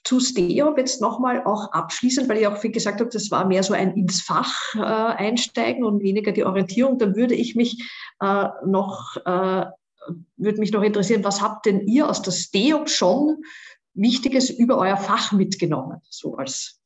zu STEOP jetzt nochmal auch abschließend, weil ich auch viel gesagt habe, das war mehr so ein ins Fach einsteigen und weniger die Orientierung. Dann würde mich noch interessieren, was habt denn ihr aus der STEOP schon Wichtiges über euer Fach mitgenommen, so als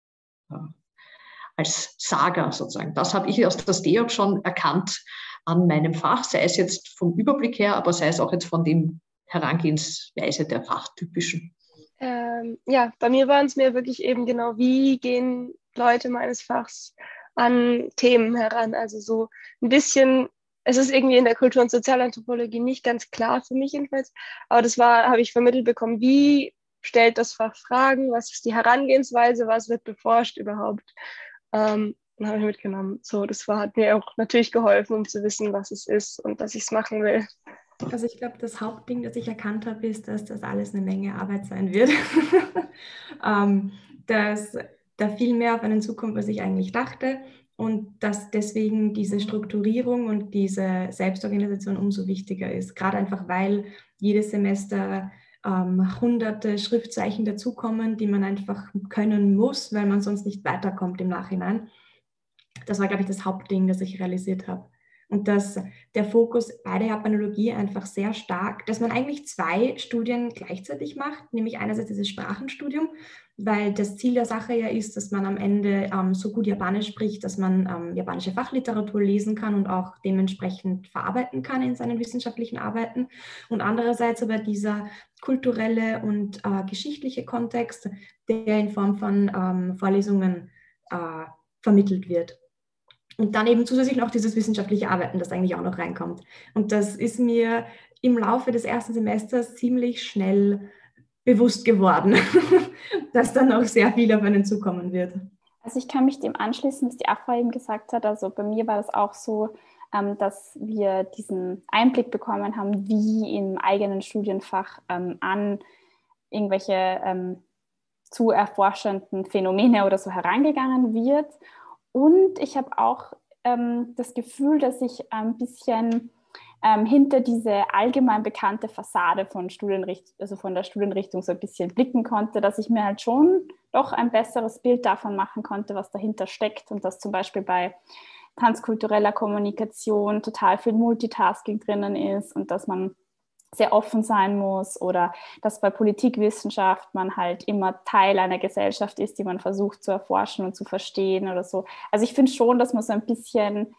Saga sozusagen. Das habe ich aus der STEOP schon erkannt an meinem Fach, sei es jetzt vom Überblick her, aber sei es auch jetzt von dem Herangehensweise der Fachtypischen. Ja, bei mir waren es mir wirklich eben genau, wie gehen Leute meines Fachs an Themen heran. Also so ein bisschen, es ist irgendwie in der Kultur- und Sozialanthropologie nicht ganz klar für mich jedenfalls, aber habe ich vermittelt bekommen, wie stellt das Fach Fragen, was ist die Herangehensweise, was wird beforscht überhaupt. Dann habe ich mitgenommen. So, hat mir auch natürlich geholfen, um zu wissen, was es ist und dass ich es machen will. Also ich glaube, das Hauptding, das ich erkannt habe, ist, dass das alles eine Menge Arbeit sein wird. Dass da viel mehr auf einen zukommt, als ich eigentlich dachte. Und dass deswegen diese Strukturierung und diese Selbstorganisation umso wichtiger ist. Gerade einfach, weil jedes Semester hunderte Schriftzeichen dazukommen, die man einfach können muss, weil man sonst nicht weiterkommt im Nachhinein. Das war, glaube ich, das Hauptding, das ich realisiert habe. Und dass der Fokus bei der Japanologie einfach sehr stark, dass man eigentlich 2 Studien gleichzeitig macht, nämlich einerseits dieses Sprachenstudium, weil das Ziel der Sache ja ist, dass man am Ende so gut Japanisch spricht, dass man japanische Fachliteratur lesen kann und auch dementsprechend verarbeiten kann in seinen wissenschaftlichen Arbeiten. Und andererseits aber dieser kulturelle und geschichtliche Kontext, der in Form von Vorlesungen vermittelt wird. Und dann eben zusätzlich noch dieses wissenschaftliche Arbeiten, das eigentlich auch noch reinkommt. Und das ist mir im Laufe des ersten Semesters ziemlich schnell bewusst geworden, dass dann auch sehr viel auf einen zukommen wird. Also ich kann mich dem anschließen, was die Afra eben gesagt hat. Also bei mir war das auch so, dass wir diesen Einblick bekommen haben, wie im eigenen Studienfach an irgendwelche zu erforschenden Phänomene oder so herangegangen wird. Und ich habe auch das Gefühl, dass ich ein bisschen hinter diese allgemein bekannte Fassade von von der Studienrichtung so ein bisschen blicken konnte, dass ich mir halt schon doch ein besseres Bild davon machen konnte, was dahinter steckt und dass zum Beispiel bei transkultureller Kommunikation total viel Multitasking drinnen ist und dass man sehr offen sein muss oder dass bei Politikwissenschaft man halt immer Teil einer Gesellschaft ist, die man versucht zu erforschen und zu verstehen oder so. Also ich finde schon, dass man so ein bisschen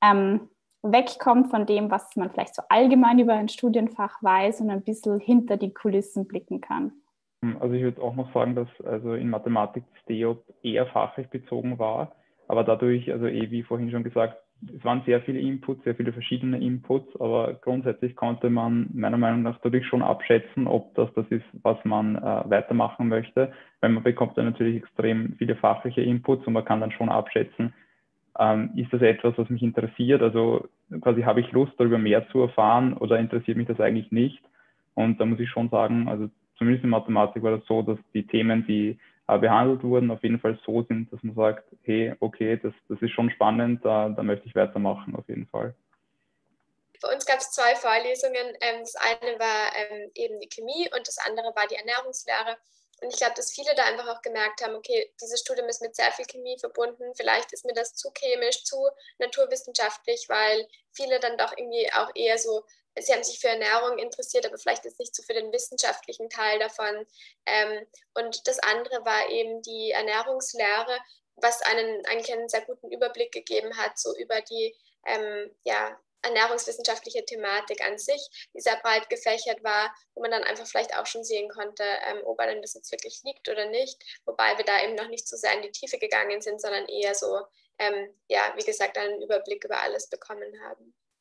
wegkommt von dem, was man vielleicht so allgemein über ein Studienfach weiß und ein bisschen hinter die Kulissen blicken kann. Also ich würde auch noch sagen, dass also in Mathematik STEOP eher fachlich bezogen war, aber dadurch, also wie vorhin schon gesagt, es waren sehr viele Inputs, sehr viele verschiedene Inputs, aber grundsätzlich konnte man meiner Meinung nach dadurch schon abschätzen, ob das ist, was man weitermachen möchte, weil man bekommt dann natürlich extrem viele fachliche Inputs und man kann dann schon abschätzen, ist das etwas, was mich interessiert, also quasi habe ich Lust, darüber mehr zu erfahren oder interessiert mich das eigentlich nicht? Und da muss ich schon sagen, also zumindest in Mathematik war das so, dass die Themen, die behandelt wurden, auf jeden Fall so sind, dass man sagt, hey, okay, das ist schon spannend, da möchte ich weitermachen auf jeden Fall. Bei uns gab es 2 Vorlesungen. Das eine war eben die Chemie und das andere war die Ernährungslehre. Und ich glaube, dass viele da einfach auch gemerkt haben, okay, dieses Studium ist mit sehr viel Chemie verbunden. Vielleicht ist mir das zu chemisch, zu naturwissenschaftlich, weil viele dann doch irgendwie auch eher so, sie haben sich für Ernährung interessiert, aber vielleicht jetzt nicht so für den wissenschaftlichen Teil davon. Und das andere war eben die Ernährungslehre, was eigentlich einen sehr guten Überblick gegeben hat, so über die ernährungswissenschaftliche Thematik an sich, die sehr breit gefächert war, wo man dann einfach vielleicht auch schon sehen konnte, ob einem das jetzt wirklich liegt oder nicht, wobei wir da eben noch nicht so sehr in die Tiefe gegangen sind, sondern eher so, wie gesagt, einen Überblick über alles bekommen haben.